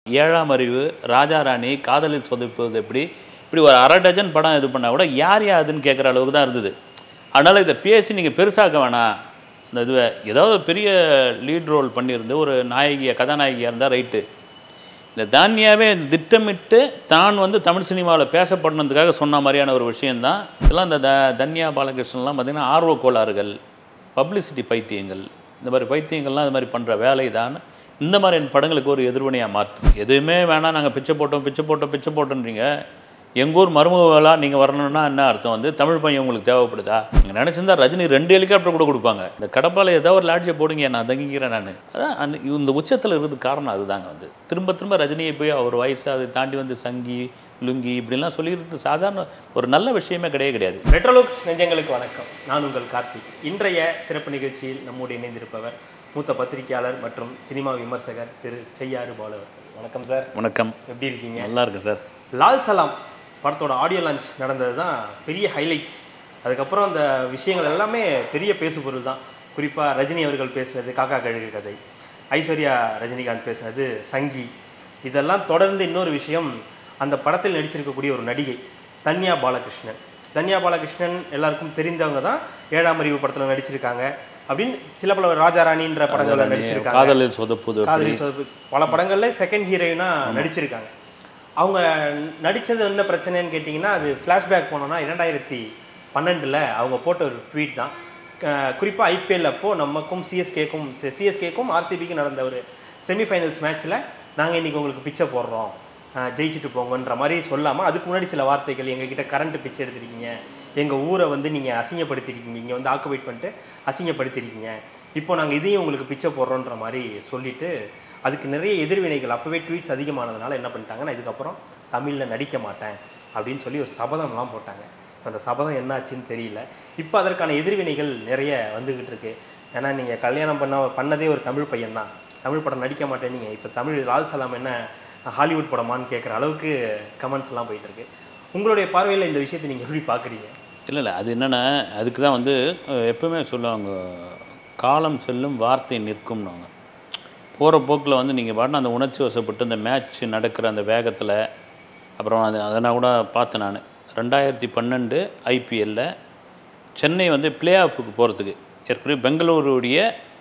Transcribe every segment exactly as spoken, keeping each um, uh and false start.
ஏழாம் அறிவு, ராஜா ராணி, காதலில் சொதப்புவது எப்படி இப்படி ஒரு அரை டஜன் படம் இது பண்ணால் கூட யார் யாருன்னு கேட்குற அளவுக்கு தான் இருந்தது. அதனால் இதை பேசி நீங்கள் பெருசாக்க வேணாம். இந்த இதுவை ஏதாவது பெரிய லீட் ரோல் பண்ணியிருந்து ஒரு நாயகியாக கதாநாயகியாக இருந்தால் ரைட்டு. இந்த தானியாவே திட்டமிட்டு தான் வந்து தமிழ் சினிமாவில் பேசப்படணுன்றதுக்காக சொன்ன மாதிரியான ஒரு விஷயந்தான் இதெல்லாம். இந்த த தன்யா பாலகிருஷ்ணன்லாம் பார்த்திங்கன்னா ஆர்வ கோளாறுகள், பப்ளிசிட்டி பைத்தியங்கள், இந்த மாதிரி பைத்தியங்கள்லாம் இது மாதிரி பண்ணுற வேலை தான் இந்த மாதிரி படங்களுக்கு ஒரு எதிர்வினையாக மாற்றும். எதுவுமே வேணாம், நாங்கள் பிச்சை போட்டோம் பிச்சை போட்டோம் பிச்சை போட்டோன்றீங்க. எங்கள் ஊர் மருமகளாக நீங்கள் வரணுன்னா என்ன அர்த்தம்? வந்து தமிழ் பையன் உங்களுக்கு தேவைப்படுதா? நீங்கள் நினச்சிருந்தா ரஜினி ரெண்டு ஹெலிகாப்டர் கூட கொடுப்பாங்க. இந்த கடப்பால் ஏதாவது ஒரு லாட்ஜை போடுங்க, நான் தங்கிக்கிறேன். நான் அதான் அந்த இந்த உச்சத்தில் இருக்கிறது காரணம் அதுதாங்க. வந்து திரும்ப திரும்ப ரஜினியை போய் அவர் வயசு அதை தாண்டி வந்து சங்கி லுங்கி இப்படிலாம் சொல்லிடுறது சாதாரண ஒரு நல்ல விஷயமே கிடையாது கிடையாது. ரெட்ரோலுக்ஸ் நெஞ்சங்களுக்கு வணக்கம். நான் உங்கள் கார்த்திக். இன்றைய சிறப்பு நிகழ்ச்சியில் நம்மோடு இணைந்திருப்பவர் மூத்த பத்திரிகையாளர் மற்றும் சினிமா விமர்சகர் திரு செய்யாறு பாலு. வணக்கம் சார். வணக்கம். எப்படி இருக்கீங்க? நல்லா இருக்கேன் சார். லால் சலாம் படத்தோட ஆடியோ லான்ச் நடந்தது தான் பெரிய ஹைலைட்ஸ். அதுக்கப்புறம் அந்த விஷயங்கள் எல்லாமே பெரிய பேசுபொருள் தான். குறிப்பாக ரஜினி அவர்கள் பேசினது காக்கா கழுகு கதை, ஐஸ்வர்யா ரஜினிகாந்த் பேசினது சங்கி, இதெல்லாம் தொடர்ந்து இன்னொரு விஷயம், அந்த படத்தில் நடிச்சிருக்கக்கூடிய ஒரு நடிகை தன்யா பாலகிருஷ்ணன். தன்யா பாலகிருஷ்ணன் எல்லாருக்கும் தெரிந்தவங்க தான். ஏழாம் அறிவு படத்தில் நடிச்சிருக்காங்க அப்படின்னு சில பல ராஜாராணின்ற படங்களில் நடிச்சிருக்காங்க. காதலில் சொதப்புவது காதலில் சொதப்பு பல படங்களில் செகண்ட் ஹீரோயினாக நடிச்சிருக்காங்க. அவங்க நடித்தது என்ன பிரச்சனைன்னு கேட்டிங்கன்னா, அது ஃப்ளாஷ்பேக் போனோன்னா இரண்டாயிரத்தி பன்னெண்டில் அவங்க போட்ட ஒரு ட்வீட் தான். குறிப்பாக ஐபிஎல் அப்போது நமக்கும் சிஎஸ்கேக்கும் சிஎஸ்கேக்கும் ஆர்சிபிக்கும் நடந்த ஒரு செமிஃபைனல்ஸ் மேட்ச்சில் நாங்கள் இன்றைக்கி உங்களுக்கு பிச்சை போடுறோம், ஜெயிச்சுட்டு போங்கன்ற மாதிரி சொல்லாமல் அதுக்கு முன்னாடி சில வார்த்தைகள், எங்ககிட்ட கரண்ட்டு பிச்சை எடுத்திருக்கீங்க, எங்கள் ஊரை வந்து நீங்கள் அசிங்கப்படுத்திருக்கீங்க, இங்கே வந்து ஆக்குபைட் பண்ணிட்டு அசிங்கப்படுத்திருக்கீங்க, இப்போ நாங்கள் இதையும் உங்களுக்கு பிச்சை போடுறோன்ற மாதிரி சொல்லிவிட்டு அதுக்கு நிறைய எதிர்வினைகள் அப்போவே ட்வீட்ஸ் அதிகமானதுனால என்ன பண்ணிட்டாங்கன்னா, இதுக்கப்புறம் தமிழில் நடிக்க மாட்டேன் அப்படின்னு சொல்லி ஒரு சபதம்லாம் போட்டாங்க. அந்த சபதம் என்னாச்சுன்னு தெரியல. இப்போ அதற்கான எதிர்வினைகள் நிறைய வந்துக்கிட்டு இருக்கு. ஏன்னா நீங்கள் கல்யாணம் பண்ண பண்ணதே ஒரு தமிழ் பையன் தான், தமிழ் படம் நடிக்க மாட்டேன், நீங்கள் இப்போ தமிழ் லால் சலாம் என்ன ஹாலிவுட் படமான்னு கேட்குற அளவுக்கு கமெண்ட்ஸ் எல்லாம் போயிட்டுருக்கு. உங்களுடைய பார்வையில் இந்த விஷயத்தை நீங்கள் எப்படி பார்க்குறீங்க? இல்லை இல்லை அது என்னென்னா, அதுக்கு தான் வந்து எப்பவுமே சொல்லுவாங்க, காலம் செல்லும் வார்த்தை நிற்கும்னுவாங்க. போகிற போக்கில் வந்து நீங்கள் பாட்டு அந்த உணர்ச்சி வசப்பட்டு அந்த மேட்ச் நடக்கிற அந்த வேகத்தில், அப்புறம் அது அதை நான் கூட பார்த்தேன். நான் ரெண்டாயிரத்தி பன்னெண்டு ஐபிஎல்லில் சென்னை வந்து பிளே ஆஃபுக்கு போகிறதுக்கு ஏற்கனவே பெங்களூருடைய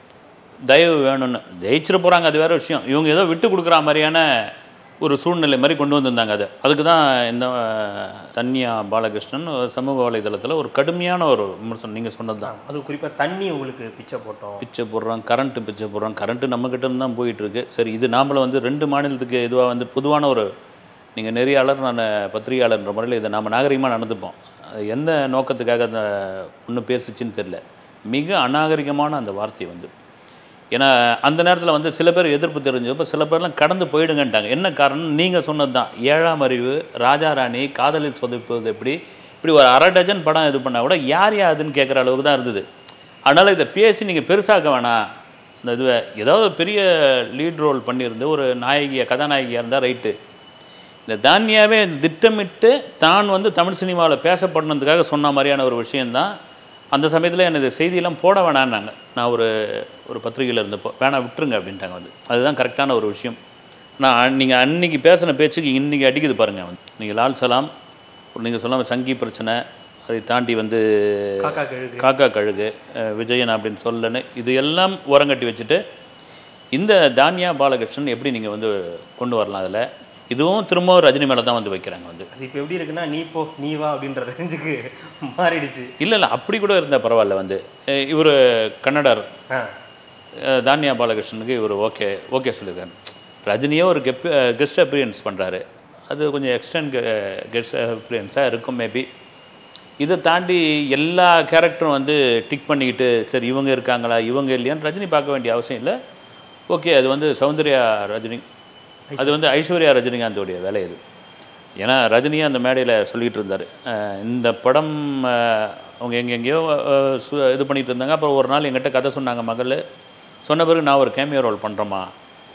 தயவு வேணும்னு ஜெயிச்சிட போகிறாங்க, அது வேறு விஷயம். இவங்க ஏதோ விட்டு கொடுக்குற மாதிரியான ஒரு சூழ்நிலை மாதிரி கொண்டு வந்திருந்தாங்க. அது அதுக்கு தான் இந்த தன்யா பாலகிருஷ்ணன் சமூக வலைதளத்தில் ஒரு கடுமையான ஒரு விமர்சனம் நீங்கள் சொன்னது தான். அது குறிப்பாக தண்ணி உங்களுக்கு பிச்சை போட்டோம், பிச்சை போடுறோம், கரண்ட்டு பிச்சை போடுறோம், கரண்ட்டு நம்மக்கிட்ட இருந்து தான் போயிட்டுருக்கு. சரி, இது நாமளும் வந்து ரெண்டு மாநிலத்துக்கு இதுவாக வந்து பொதுவான ஒரு, நீங்கள் நெறியாளர் நான் பத்திரிகையாளர்ன்ற முறையில் இதை நாம் நாகரிகமாக நடந்துப்போம். எந்த நோக்கத்துக்காக அந்த ஒன்று பேசுச்சின்னு தெரில. மிக அநாகரிகமான அந்த வார்த்தை வந்து, ஏன்னா அந்த நேரத்தில் வந்து சில பேர் எதிர்ப்பு தெரிஞ்சப்போ சில பேர்லாம் கடந்து போயிடுங்கன்ட்டாங்க. என்ன காரணம்? நீங்கள் சொன்னது தான். ஏழாம் அறிவு, ராஜா ராணி, காதலில் சொதப்புவது எப்படி இப்படி ஒரு அரை டஜன் படம் இது பண்ணால் கூட யார் யாருன்னு கேட்குற அளவுக்கு தான் இருந்தது. அதனால் இதை பேசி நீங்கள் பெருசாக்க வேணாம். இந்த இதுவை ஏதாவது பெரிய லீட் ரோல் பண்ணியிருந்து ஒரு நாயகியாக கதாநாயகியாக இருந்தால் ரைட்டு. இந்த தானியாவே திட்டமிட்டு தான் வந்து தமிழ் சினிமாவில் பேசப்படணுன்றதுக்காக சொன்ன மாதிரியான ஒரு விஷயந்தான். அந்த சமயத்தில் எனக்கு செய்தியெல்லாம் போட வேணான்னாங்க. நான் ஒரு ஒரு பத்திரிகையில் இருந்தப்போ வேணாம் விட்டுருங்க அப்படின்ட்டாங்க. வந்து அதுதான் கரெக்டான ஒரு விஷயம். நான் நீங்கள் அன்றைக்கி பேசின பேச்சுக்கு இன்றைக்கி அடிக்குது பாருங்கள். வந்து நீங்கள் லால் சலாம், நீங்கள் சொல்லாமல் சங்கி பிரச்சனை, அதை தாண்டி வந்து காக்கா கழுகு காக்கா கழுகு விஜயன் அப்படின்னு சொல்லன்னு இது எல்லாம் ஓரங்கட்டி வச்சுட்டு இந்த தானியா பாலகிருஷ்ணன் எப்படி நீங்கள் வந்து கொண்டு வரலாம்? அதில் இதுவும் திரும்ப ரஜினி மேலே தான் வந்து வைக்கிறாங்க. வந்து அது இப்போ எப்படி இருக்குன்னா, நீ போ நீ வா அப்படின்ற ரேஞ்சுக்கு மாறிடுச்சு. இல்லை இல்லை அப்படி கூட இருந்தால் பரவாயில்ல. வந்து இவர் கன்னடர் தானியா பாலகிருஷ்ணனுக்கு இவர் ஓகே ஓகே சொல்லியிருக்காரு. ரஜினியே ஒரு கெப் கெஸ்ட் அப்பியரன்ஸ் பண்ணுறாரு, அது கொஞ்சம் எக்ஸ்டெண்ட் கெஸ்ட் அப்பியரன்ஸாக இருக்கும் மேபி. இதை தாண்டி எல்லா கேரக்டரும் வந்து டிக் பண்ணிக்கிட்டு சரி இவங்க இருக்காங்களா இவங்க இல்லையான்னு ரஜினி பார்க்க வேண்டிய அவசியம் இல்லை. ஓகே, அது வந்து சௌந்தர்யா ரஜினி, அது வந்து ஐஸ்வர்யா ரஜினிகாந்தோடைய வேலை இது. ஏன்னா ரஜினியாக அந்த மேடையில் சொல்லிகிட்டு இருந்தார், இந்த படம் அவங்க எங்கெங்கேயோ இது பண்ணிகிட்டு இருந்தாங்க. அப்புறம் ஒரு நாள் எங்கிட்ட கதை சொன்னாங்க மகள், சொன்ன பிறகு நான் ஒரு கேமியோ ரோல் பண்ணுறோமா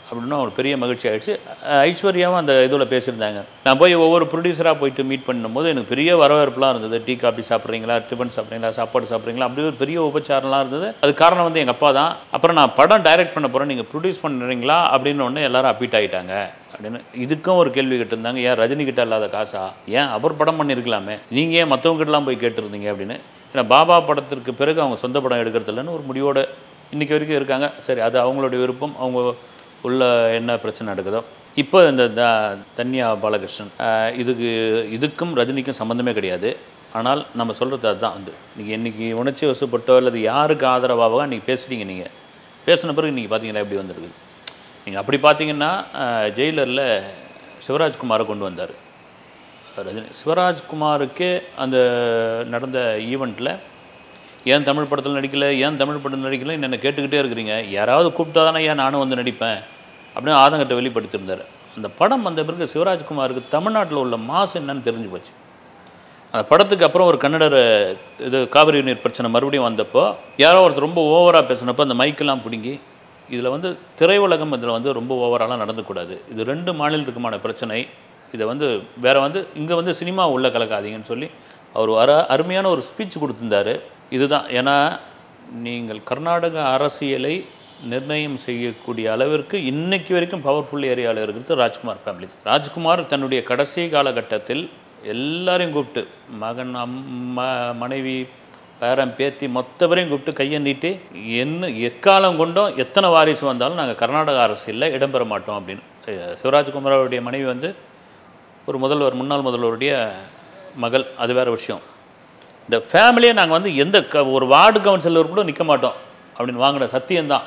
அப்படின்னா ஒரு பெரிய மகிழ்ச்சி ஆகிடுச்சு. ஐஸ்வர்யாவும் அந்த இதில் பேசியிருந்தாங்க. நான் போய் ஒவ்வொரு ப்ரொடியூசராக போயிட்டு மீட் பண்ணும்போது எனக்கு பெரிய வரவேற்புலாம் இருந்தது. டீ காஃபி சாப்பிட்றீங்களா, டிஃபன் சாப்பிட்றீங்களா, சாப்பாடு சாப்பிட்றீங்களா, அப்படி ஒரு பெரிய உபச்சாரம்லாம் இருந்தது. அது காரணம் வந்து எங்கள் அப்பா தான். அப்புறம் நான் படம் டைரக்ட் பண்ண போகிறேன், நீங்கள் ப்ரொடியூஸ் பண்ணுறீங்களா அப்படின்னு ஒன்று எல்லாரும் அப்பீட் ஆகிட்டாங்க அப்படின்னு. இதுக்கும் ஒரு கேள்வி கேட்டிருந்தாங்க, ஏன் ரஜினி கிட்ட இல்லாத காசா, ஏன் அவர் படம் பண்ணியிருக்கலாமே, நீங்கள் ஏன் மற்றவங்ககிட்டலாம் போய் கேட்டுருந்தீங்க அப்படின்னு. ஏன்னா பாபா படத்திற்கு பிறகு அவங்க சொந்த படம் எடுக்கிறது இல்லைன்னு ஒரு முடிவோடு இன்றைக்கி வரைக்கும் இருக்காங்க. சரி, அது அவங்களுடைய விருப்பம், அவங்க உள்ள என்ன பிரச்சனை நடக்குதோ. இப்போ இந்த த தன்யா பாலகிருஷ்ணன் இதுக்கு இதுக்கும் ரஜினிக்கும் சம்மந்தமே கிடையாது. ஆனால் நம்ம சொல்கிறது அதுதான் வந்து நீங்கள் இன்றைக்கி உணர்ச்சி வசப்பட்டோ அல்லது யாருக்கு ஆதரவாக இன்றைக்கி பேசுகிறீங்க. நீங்கள் பேசின பிறகு இன்றைக்கி பார்த்தீங்கன்னா எப்படி வந்திருக்குது. நீங்கள் அப்படி பார்த்தீங்கன்னா ஜெயிலரில் சிவராஜ்குமாரை கொண்டு வந்தார் ரஜினி. சிவராஜ்குமாருக்கே அந்த நடந்த ஈவெண்ட்டில் ஏன் தமிழ் படத்தில் நடிக்கலை, ஏன் தமிழ் படத்தில் நடிக்கலை என்னென்ன கேட்டுக்கிட்டே இருக்கிறீங்க, யாராவது கூப்பிட்டா தானே ஏன் நானும் வந்து நடிப்பேன் அப்படின்னு ஆதங்கத்தை வெளிப்படுத்தியிருந்தார். அந்த படம் வந்த பிறகு சிவராஜ்குமாருக்கு தமிழ்நாட்டில் உள்ள மாசு என்னன்னு தெரிஞ்சு போச்சு. அந்த படத்துக்கு அப்புறம் ஒரு கன்னடர் இது காவிரி நீர் பிரச்சனை மறுபடியும் வந்தப்போ யாரோ ஒருத்தர் ரொம்ப ஓவராக பேசினப்போ அந்த மைக்கெல்லாம் பிடுங்கி, இதில் வந்து திரையுலகம் இதில் வந்து ரொம்ப ஓவராலாம் நடந்துக்கூடாது, இது ரெண்டு மாநிலத்துக்குமான பிரச்சனை, இதை வந்து வேறு வந்து இங்கே வந்து சினிமா உள்ள கலக்காதீங்கன்னு சொல்லி அவர் அர அருமையான ஒரு ஸ்பீச் கொடுத்துருந்தார். இதுதான், ஏன்னா நீங்கள் கர்நாடக அரசியலை நிர்ணயம் செய்யக்கூடிய அளவிற்கு இன்றைக்கு வரைக்கும் பவர்ஃபுல் ஏரியாவில் இருக்கிறது ராஜ்குமார் ஃபேமிலி. ராஜ்குமார் தன்னுடைய கடைசி காலகட்டத்தில் எல்லாரையும் கூப்பிட்டு மகன், அம்மா, மனைவி, பேரன், பேத்தி மொத்த பேரையும் கூப்பிட்டு கையை நீட்டி என்ன எக்காலம் கொண்டோம் எத்தனை வாரிசு வந்தாலும் நாங்கள் கர்நாடக அரசியலில் இடம்பெற மாட்டோம் அப்படின்னு. சிவராஜ்குமாரோடைய மனைவி வந்து ஒரு முதல்வர், முன்னாள் முதல்வருடைய மகள், அது வேறு விஷயம். இந்த ஃபேமிலியை நாங்கள் வந்து எந்த க ஒரு வார்டு கவுன்சிலர் கூட நிற்க மாட்டோம் அப்படின்னு வாங்கின சத்தியம்தான்.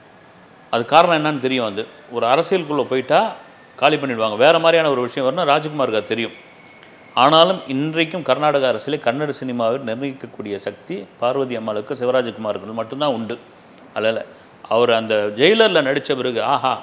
அது காரணம் என்னன்னு தெரியும். வந்து ஒரு அரசியலுக்குள்ளே போயிட்டால் காலி பண்ணிவிடுவாங்க. வேறு மாதிரியான ஒரு விஷயம் வரணும், ராஜ்குமாருக்கு அது தெரியும். ஆனாலும் இன்றைக்கும் கர்நாடக அரசியலை கன்னட சினிமாவில் நிர்ணயிக்கக்கூடிய சக்தி பார்வதி அம்மாளுக்கு சிவராஜ்குமாருக்கு மட்டும்தான் உண்டு. அதில் அவர் அந்த ஜெயிலரில் நடித்த பிறகு ஆஹா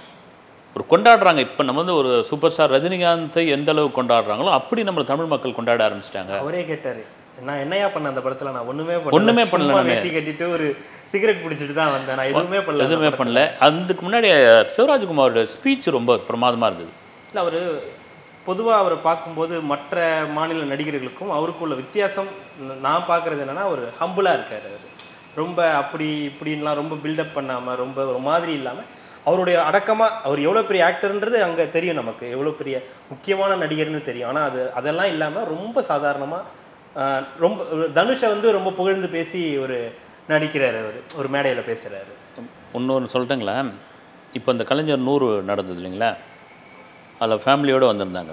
ஒரு கொண்டாடுறாங்க. இப்போ நம்ம வந்து ஒரு சூப்பர் ஸ்டார் ரஜினிகாந்தை எந்த அளவுக்கு கொண்டாடுறாங்களோ அப்படி நம்ம தமிழ் மக்கள் கொண்டாட ஆரம்பிச்சிட்டாங்க. அவரே கேட்டார், நான் என்னையா பண்ண அந்த படத்தில், நான் ஒன்றுமே பண்ணல, ஒன்றுமே பண்ணல, வெட்டி கட்டிட்டு ஒரு சிகரெட் பிடிச்சிட்டு தான் வந்தேன், நான் எதுவுமே பண்ணல எதுவுமே பண்ணல. அதுக்கு முன்னாடி சிவராஜ்குமாரோட ஸ்பீச் ரொம்ப பிரமாதமாக இருந்தது. இல்லை, அவர் பொதுவாக அவரை பார்க்கும்போது மற்ற மாநில நடிகர்களுக்கும் அவருக்கும் உள்ள வித்தியாசம் நான் பார்க்குறது என்னென்னா, அவர் ஹம்புளாக இருக்கார். அவர் ரொம்ப அப்படி இப்படின்லாம் ரொம்ப பில்டப் பண்ணாமல் ரொம்ப ஒரு மாதிரி இல்லாமல் அவருடைய அடக்கமாக, அவர் எவ்வளோ பெரிய ஆக்டர்ன்றது அங்கே தெரியும், நமக்கு எவ்வளோ பெரிய முக்கியமான நடிகர்னு தெரியும். ஆனால் அது அதெல்லாம் இல்லாமல் ரொம்ப சாதாரணமாக ரொம்ப தனுஷை வந்து ரொம்ப புகழ்ந்து பேசி ஒரு நடிக்கிறார். அவர் ஒரு மேடையில் பேசுகிறாரு. இன்னொன்று சொல்லட்டுங்களா, இப்போ இந்த கலைஞர் நூறு நடந்தது இல்லைங்களா, அதில் ஃபேமிலியோடு வந்திருந்தாங்க.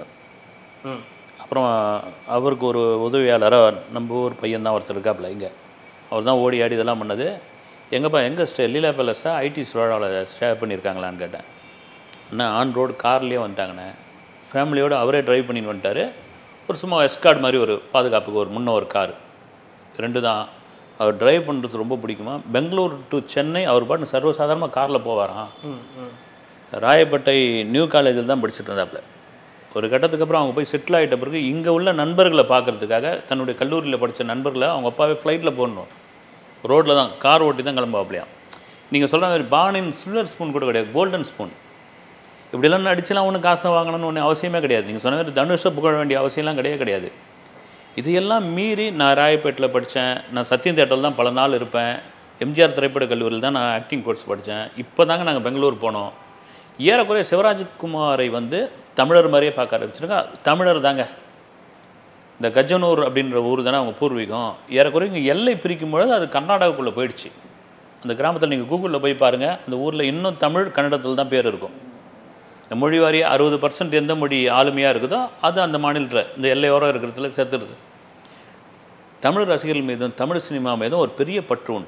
அப்புறம் அவருக்கு ஒரு உதவியாளராக நம்ம ஊர் பையன்தான் ஒருத்தர் இருக்காப்புல, இங்கே அவர் தான் ஓடி ஆடி இதெல்லாம் பண்ணது. எங்கப்பா எங்கே ஸ்டே லீலா பேலஸா ஐடி ஸ்டோராவில் ஸ்டே பண்ணியிருக்காங்களான்னு கேட்டேன். அண்ணா ஆன் ரோடு கார்லேயே வந்துட்டாங்கண்ணே, ஃபேமிலியோடு அவரே ட்ரைவ் பண்ணின்னு வந்துட்டார். ஒரு சும்மா எஸ்கார்ட் மாதிரி ஒரு பாதுகாப்புக்கு ஒரு முன்ன ஒரு கார், ரெண்டு தான். அவர் ட்ரைவ் பண்ணுறது ரொம்ப பிடிக்குமா. பெங்களூர் டு சென்னை அவர் பாட்டு சர்வசாதாரணமாக காரில் போவாராம். ராயப்பேட்டை நியூ காலேஜில் தான் படிச்சுட்டு இருந்தாப்புல. ஒரு கட்டத்துக்கு அப்புறம் அவங்க போய் செட்டில் ஆகிட்ட பிறகு இங்கே உள்ள நண்பர்களை பார்க்குறதுக்காக தன்னுடைய கல்லூரியில் படித்த நண்பர்களை அவங்க அப்பாவே ஃப்ளைட்டில் போடணும், ரோட்டில் தான் கார் ஓட்டி தான் கிளம்பாப்லையாம். நீங்கள் சொல்கிற மாதிரி பானின் சில்வர் ஸ்பூன் கூட கிடையாது, கோல்டன் ஸ்பூன். இப்படிலாம் நடிச்சுலாம் ஒன்றும் காசை வாங்கணும்னு ஒன்றும் அவசியமே கிடையாது. நீங்கள் சொன்ன மாதிரி தனுஷை புகழ வேண்டிய அவசியம்லாம் கிடையாது கிடையாது இதையெல்லாம் மீறி நான் ராயப்பேட்டில் படித்தேன், நான் சத்யம் தேட்டரில் தான் பல நாள் இருப்பேன், எம்ஜிஆர் திரைப்பட கல்லூரியில் தான் நான் ஆக்டிங் கோர்ஸ் படித்தேன். இப்போ தாங்க நாங்கள் பெங்களூர் போனோம். ஏறக்குறைய சிவராஜ்குமாரை வந்து தமிழர் மாதிரியே பார்க்க ஆரம்பிச்சிருங்க. தமிழர் தாங்க. இந்த கஜனூர் அப்படின்ற ஊர் தானே அவங்க பூர்வீகம். ஏறக்குறைய இங்கே எல்லை பிரிக்கும் பொழுது அது கர்நாடகாவுக்குள்ளே போயிடுச்சு. அந்த கிராமத்தில் நீங்கள் கூகுளில் போய் பாருங்கள், அந்த ஊரில் இன்னும் தமிழ் கன்னடத்தில் தான் பேர் இருக்கும். இந்த மொழி வாரியாக அறுபது பர்சன்ட் எந்த மொழி ஆளுமையாக இருக்குதோ அது அந்த மாநிலத்தில் இந்த எல்லையோரம் இருக்கிறதுல சேர்த்துருது. தமிழ் ரசிகர்கள் மீதும் தமிழ் சினிமா மீதும் ஒரு பெரிய பற்று உண்டு.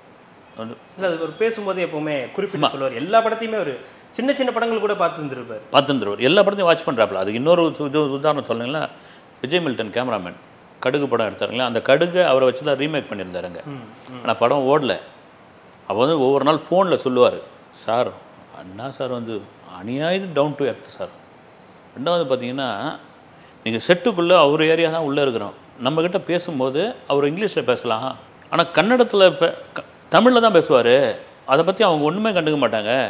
இல்லை, அது ஒரு பேசும்போது எப்போவுமே குறிப்பிட்டு சொல்லுவார். எல்லா படத்தையுமே ஒரு சின்ன சின்ன படங்கள் கூட பார்த்துருந்துருப்பார் பார்த்துருந்துருவார் எல்லா படத்தையும் வாட்ச் பண்ணுறாப்புல. அதுக்கு இன்னொரு உதாரணம் சொல்லுங்களா, விஜய் மில்டன் கேமராமேன் கடுகு படம் எடுத்தாருங்களா, அந்த கடுகை அவரை வச்சு தான் ரீமேக் பண்ணியிருந்தாருங்க. ஆனால் படம் ஓடலை. அப்போ வந்து ஒவ்வொரு நாள் ஃபோனில் சொல்லுவார், சார் அண்ணா சார் வந்து அநியாயம் டவுன் டு எர்த் சார். ரெண்டாவது பார்த்தீங்கன்னா, நீங்கள் செட்டுக்குள்ளே அவர் ஏரியா தான் உள்ளே இருக்கிறோம், நம்மக்கிட்ட பேசும்போது அவர் இங்கிலீஷில் பேசலாம், ஆனால் கன்னடத்தில் தமிழில் தான் பேசுவார், அதை பற்றி அவங்க ஒன்றுமே கண்டுக்க மாட்டாங்க.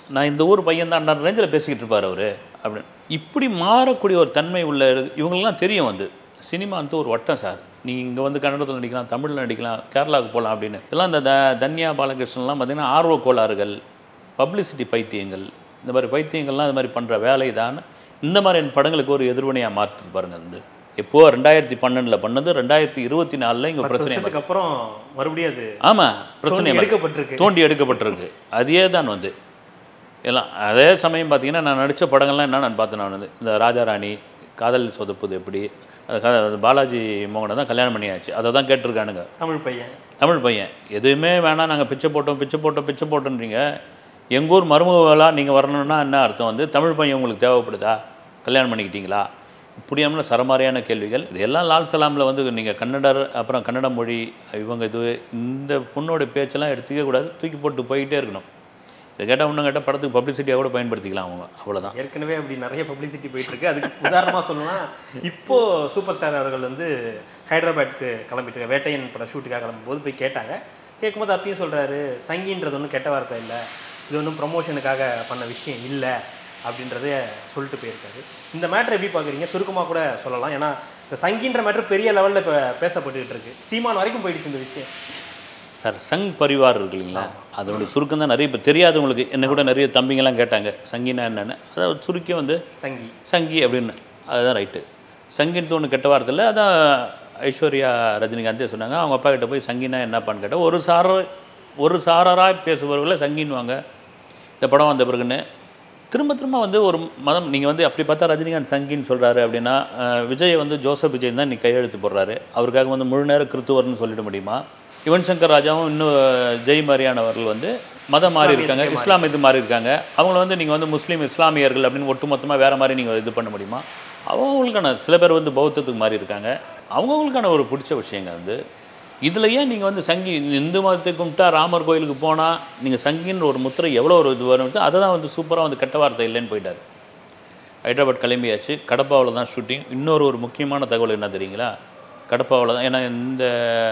நான் இந்த ஊர் பையன் தான் ரேஞ்சில் பேசிக்கிட்டு இருப்பார் அவர் அப்படின்னு. இப்படி மாறக்கூடிய ஒரு தன்மை உள்ள இவங்களுக்குலாம் தெரியும் வந்து சினிமா வந்து ஒரு வட்டம் சார். நீங்கள் இங்கே வந்து கன்னடத்தில் நடிக்கலாம், தமிழில் நடிக்கலாம், கேரளாவுக்கு போகலாம் அப்படின்னு. இதெல்லாம் இந்த த தன்யா பாலகிருஷ்ணன்லாம் பார்த்திங்கன்னா ஆர்வ கோளாறுகள், பப்ளிசிட்டி பைத்தியங்கள், இந்த மாதிரி பைத்தியங்கள்லாம் இது மாதிரி பண்ணுற வேலை தான் இந்த மாதிரி படங்களுக்கு ஒரு எதிர்வினையாக மாற்றிட்டு பாருங்க. வந்து எப்போ ரெண்டாயிரத்தி பன்னெண்டில் பண்ணது ரெண்டாயிரத்தி இருபத்தி நாலில் இங்கே பிரச்சனை அப்புறம் மறுபடியும் அது ஆமாம் பிரச்சனை எடுக்கப்பட்டிருக்கு, தோண்டி எடுக்கப்பட்டிருக்கு. அதே தான் வந்து எல்லாம். அதே சமயம் பார்த்தீங்கன்னா நான் நடித்த படங்கள்லாம் என்ன நான் பார்த்தேன். நான் வந்து இந்த ராஜாராணி, காதல் சொதப்புது எப்படி, அது பாலாஜி மோகனை தான் கல்யாணம் பண்ணியாச்சு, அதை தான் கேட்டிருக்கானுங்க. தமிழ் பையன் தமிழ் பையன் எதுவுமே வேணாம், நாங்கள் பிச்சை போட்டோம் பிச்சை போட்டோம் பிச்சை போட்டோன்றீங்க. எங்கள் ஊர் மருமகளாக நீங்கள் வரணுன்னா என்ன அர்த்தம்? வந்து தமிழ் பையன் உங்களுக்கு தேவைப்படுதா, கல்யாணம் பண்ணிக்கிட்டீங்களா? இப்படியான சரமாரியான கேள்விகள். இதெல்லாம் லால் சலாமில் வந்து நீங்கள் கன்னடர், அப்புறம் கன்னட மொழி, இவங்க இது இந்த பொண்ணோட பேச்செல்லாம் எடுத்துக்க கூடாது, தூக்கி போட்டு போயிட்டே இருக்கணும். இதை கேட்டால் ஒன்றும் கேட்டால் படத்துக்கு பப்ளிசிட்டியாக கூட பயன்படுத்திக்கலாம் அவங்க, அவ்வளோதான். ஏற்கனவே அப்படி நிறைய பப்ளிசிட்டி போயிட்டுருக்கு. அதுக்கு உதாரணமாக சொல்லலாம், இப்போது சூப்பர் ஸ்டார் அவர்கள் வந்து ஹைதராபாத்துக்கு கிளம்பிட்டு வேட்டையன் படம் ஷூட்டுக்காக கிளம்பும்போது போய் கேட்டாங்க. கேட்கும்போது அப்பயும் சொல்கிறாரு, சங்கின்றது ஒன்றும் கெட்ட வார்த்தை இல்லை, இது ஒன்றும் ப்ரமோஷனுக்காக பண்ண விஷயம் இல்லை அப்படின்றத சொல்லிட்டு போயிருக்காரு. இந்த மேட்ரு எப்படி பார்க்குறீங்க? சுருக்கமாக கூட சொல்லலாம். ஏன்னா இந்த சங்கின்ற மேட்ரு பெரிய லெவலில் இப்போ பேசப்பட்டுக்கிட்டு இருக்கு, சீமான் வரைக்கும் போயிடுச்சு இந்த விஷயம். சார் சங் பரிவார் இருக்கு இல்லைங்களா, அதனுடைய சுருக்கம் தான் நிறைய இப்போ தெரியாதவங்களுக்கு. என்ன கூட நிறைய தம்பிங்கெல்லாம் கேட்டாங்க சங்கினா என்னென்னு. அதாவது சுருக்கி வந்து சங்கி சங்கி அப்படின்னு, அதுதான் ரைட்டு. சங்கின்னு ஒன்று கெட்ட வார்த்தை இல்லை, அதான் ஐஸ்வர்யா ரஜினிகாந்தே சொன்னாங்க. அவங்க அப்பா கிட்ட போய் சங்கினா என்னப்பான்னு கேட்டால், ஒரு சார ஒரு சாரராக பேசுபவர்களை சங்கின்னுவாங்க. இந்த படம் வந்த பிறகுன்னு திரும்ப திரும்ப வந்து ஒரு மதம். நீங்கள் வந்து அப்படி பார்த்தா ரஜினிகாந்த் சங்கின்னு சொல்கிறாரு அப்படின்னா, விஜய் வந்து ஜோசப் விஜய் தான் நீ கையெழுத்து போடுறாரு, அவருக்காக வந்து முழு நேரம் கிறித்துவர்னு சொல்லிட முடியுமா? யுவன் சங்கர் ராஜாவும் இன்னும் ஜெய் மாதிரியானவர்கள் வந்து மதம் மாறி இருக்காங்க, இஸ்லாம் இது மாறி இருக்காங்க. அவங்கள வந்து நீங்கள் வந்து முஸ்லீம் இஸ்லாமியர்கள் அப்படின்னு ஒட்டு மொத்தமாக வேறு மாதிரி நீங்கள் இது பண்ண முடியுமா? அவங்களுக்கான சில பேர் வந்து பௌத்தத்துக்கு மாறி இருக்காங்க, அவங்களுக்கான ஒரு பிடிச்ச விஷயங்க வந்து. இதில் ஏன் நீங்கள் வந்து சங்கி இந்து மதத்தை கும்பிட்டா ராமர் கோயிலுக்கு போனால் நீங்கள் சங்கின்ற ஒரு முத்திரை எவ்வளோ ஒரு இது வரும், அதை தான் வந்து சூப்பராக வந்து கெட்ட வார்த்தை இல்லைன்னு போயிட்டார். ஹைதராபாத் கிளம்பியாச்சு, கடப்பாவில் தான் ஷூட்டிங். இன்னொரு ஒரு முக்கியமான தகவல் என்ன தெரியுங்களா? கடப்பாவில் தான். ஏன்னா இந்த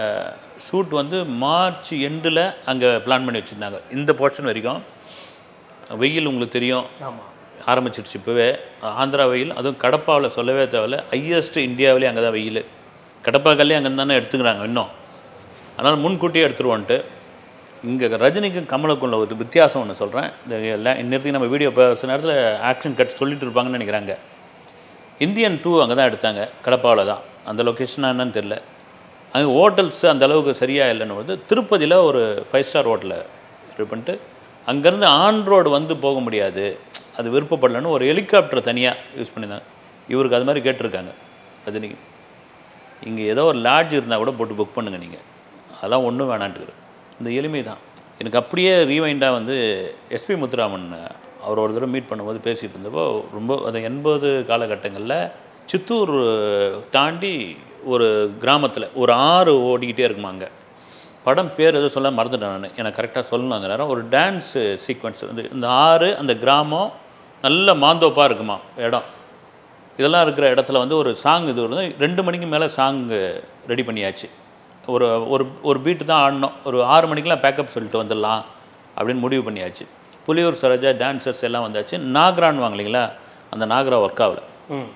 ஷூட் வந்து மார்ச் எண்டில் அங்கே பிளான் பண்ணி வச்சுருந்தாங்க. இந்த போர்ஷன் வரைக்கும் வெயில் உங்களுக்கு தெரியும், ஆமாம் ஆரம்பிச்சிடுச்சு இப்போவே. ஆந்திரா வெயில், அதுவும் கடப்பாவில் சொல்லவே தேவையில்ல, ஹையஸ்ட் இந்தியாவிலே அங்கே தான் வெயில். கடப்பாக்கல்லே அங்கே தானே எடுத்துக்கிறாங்க இன்னும். அதனால் முன்கூட்டியே எடுத்துருவோன்ட்டு. இங்கே ரஜினிக்கும் கமலுக்குள்ள ஒரு வித்தியாசம் ஒன்று சொல்கிறேன். இந்த எல்லாம் இன்னத்துக்கு நம்ம வீடியோ பேசுகிற நேரத்தில் ஆக்ஷன் கட் சொல்லிட்டு இருப்பாங்கன்னு நினைக்கிறாங்க. இந்தியன் டூ அங்கே தான் எடுத்தாங்க, கடப்பாவில் தான். அந்த லொக்கேஷனாக என்னன்னு தெரில. அங்கே ஹோட்டல்ஸ் அந்த அளவுக்கு சரியாக இல்லைன்னு வந்து திருப்பதியில் ஒரு ஃபைவ் ஸ்டார் ஹோட்டலில் இது பண்ணிட்டு அங்கேருந்து ஆன் ரோடு வந்து போக முடியாது, அது விருப்பப்படலன்னு ஒரு ஹெலிகாப்டர் தனியாக யூஸ் பண்ணியிருந்தாங்க. இவருக்கு அது மாதிரி கேட்டிருக்காங்க ரஜினிக்கு. இங்கே ஏதோ ஒரு லாட்ஜ் இருந்தால் கூட போட்டு புக் பண்ணுங்கள் நீங்கள், அதெல்லாம் ஒன்றும் வேணான்ட்டுரு. இந்த எளிமை தான் எனக்கு அப்படியே ரீவைண்டாக வந்து எஸ்பி முத்துராமன் அவர் ஒரு தடவை மீட் பண்ணும்போது பேசிகிட்டு இருந்தப்போ, ரொம்ப அது எண்பது காலகட்டங்களில் சித்தூர் தாண்டி ஒரு கிராமத்தில் ஒரு ஆறு ஓடிக்கிட்டே இருக்குமா. அங்கே படம் பேர் எதுவும் சொல்ல மறந்துட்டேன் நான், எனக்கு கரெக்டாக சொல்லணும். அந்த நேரம் ஒரு டான்ஸு சீக்வன்ஸ் வந்து இந்த ஆறு அந்த கிராமம் நல்ல மாந்தோப்பாக இருக்குமா இடம். இதெல்லாம் இருக்கிற இடத்துல வந்து ஒரு சாங் இது வந்து ரெண்டு மணிக்கு மேலே சாங்கு ரெடி பண்ணியாச்சு. ஒரு ஒரு ஒரு பீட்டு தான் ஆடணும், ஒரு ஆறு மணிக்கெலாம் பேக்கப் சொல்லிட்டு வந்துடலாம் அப்படின்னு முடிவு பண்ணியாச்சு. புலியூர் சரோஜா டான்சர்ஸ் எல்லாம் வந்தாச்சு. நாகரான்னு வாங்கலிங்களா, அந்த நாகரா ஒர்க் ஆகலை.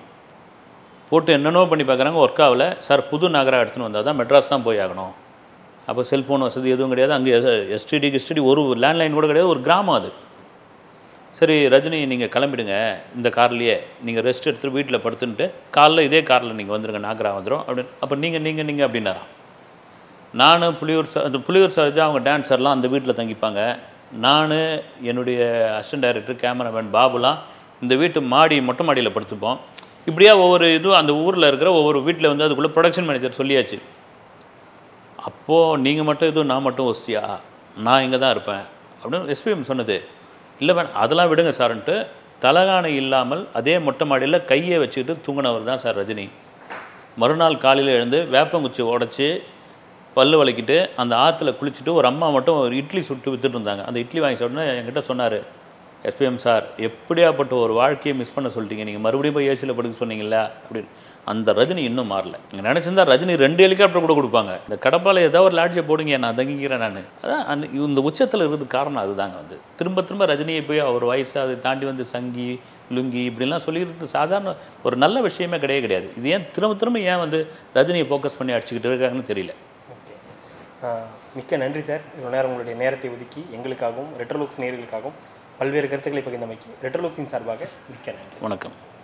போட்டு என்னென்னோ பண்ணி பார்க்குறாங்க, ஒர்க் ஆகலை. சார் புது நாகரா எடுத்துன்னு வந்தால் தான் மெட்ராஸ் தான் போய் ஆகணும். அப்போ செல்ஃபோன் வசதி எதுவும் கிடையாது அங்கே, எஸ்டிடி கிஸ்டிடி ஒரு லேண்ட்லைன் கூட கிடையாது, ஒரு கிராமம் அது. சரி ரஜினி நீங்கள் கிளம்பிடுங்க இந்த கார்லேயே, நீங்கள் ரெஸ்ட் எடுத்துகிட்டு வீட்டில் படுத்துன்ட்டு காலைல இதே காரில் நீங்கள் வந்துடுங்க, நாகரா வந்துடும் அப்படின்னு. அப்போ நீங்கள் நீங்கள் நீங்கள் அப்படின்னாராம். நான் புலியூர் ச அந்த புலியூர் சரோஜா அவங்க டான்ஸர்லாம் அந்த வீட்டில் தங்கிப்பாங்க. நான் என்னுடைய அசிஸ்டன்ட் டைரக்டர் கேமராமேன் பாபுலாம் இந்த வீட்டு மாடி மொட்டை மாடியில் படுத்துப்போம். இப்படியா ஒவ்வொரு இதுவும் அந்த ஊரில் இருக்கிற ஒவ்வொரு வீட்டில் வந்து அதுக்குள்ளே ப்ரொடக்ஷன் மேனேஜர் சொல்லியாச்சு. அப்போது நீங்கள் மட்டும் எதுவும் நான் மட்டும் ஒஸ்தியா, நான் இங்கே தான் இருப்பேன் அப்படின்னு எஸ்பிஎம் சொன்னது. இல்லை வேணாம் அதெல்லாம் விடுங்க சார்ன்ட்டு தலகாணி இல்லாமல் அதே மொட்டை மாடியில் கையை வச்சுக்கிட்டு தூங்கினவர் தான் சார் ரஜினி. மறுநாள் காலையில் எழுந்து வேப்பங்குச்சி உடச்சி பல்லு வலிக்கிட்டு அந்த ஆற்றுல குளிச்சுட்டு ஒரு அம்மா மட்டும் ஒரு இட்லி சுட்டு விற்றுட்டு இருந்தாங்க. அந்த இட்லி வாங்கி சாப்பிட்டோன்னா என்கிட்ட சொன்னார், எஸ்பிஎம் சார் எப்படியாப்பட்ட ஒரு வாழ்க்கையை மிஸ் பண்ண சொல்லிட்டீங்க, நீங்கள் மறுபடியும் போய் ஏசியில் படுக்க சொன்னீங்களா அப்படின்னு. அந்த ரஜினி இன்னும் மாறல. நீங்கள் நினச்சிருந்தா ரஜினி ரெண்டு ஹெலிகாப்டர் கூட கொடுப்பாங்க. இந்த கடப்பால் ஏதாவது ஒரு லாட்ஜை போடுங்க, நான் தங்கிக்கிறேன் நான். அதான் அந்த இந்த உச்சத்தில் இருக்கிறது காரணம் அதுதாங்க. வந்து திரும்ப திரும்ப ரஜினியை போய் அவர் வயசு அதை தாண்டி வந்து சங்கி லுங்கி இப்படிலாம் சொல்லிடுறது சாதாரண ஒரு நல்ல விஷயமே கிடையவே கிடையாது. இது ஏன் திரும்ப திரும்ப ஏன் வந்து ரஜினியை ஃபோக்கஸ் பண்ணி அடிச்சுக்கிட்டு இருக்காங்கன்னு தெரியல. ஓகே, மிக்க நன்றி சார். இவ்வளோ நேரம் உங்களுடைய நேரத்தை ஒதுக்கி எங்களுக்காகவும் ரெட்ரோலுக்ஸ் நேயர்களுக்காகவும் பல்வேறு கருத்துக்களை பகிர்ந்தமைக்கு ரெட்ரோலுக்ஸின் சார்பாக மிக்க நன்றி. வணக்கம்.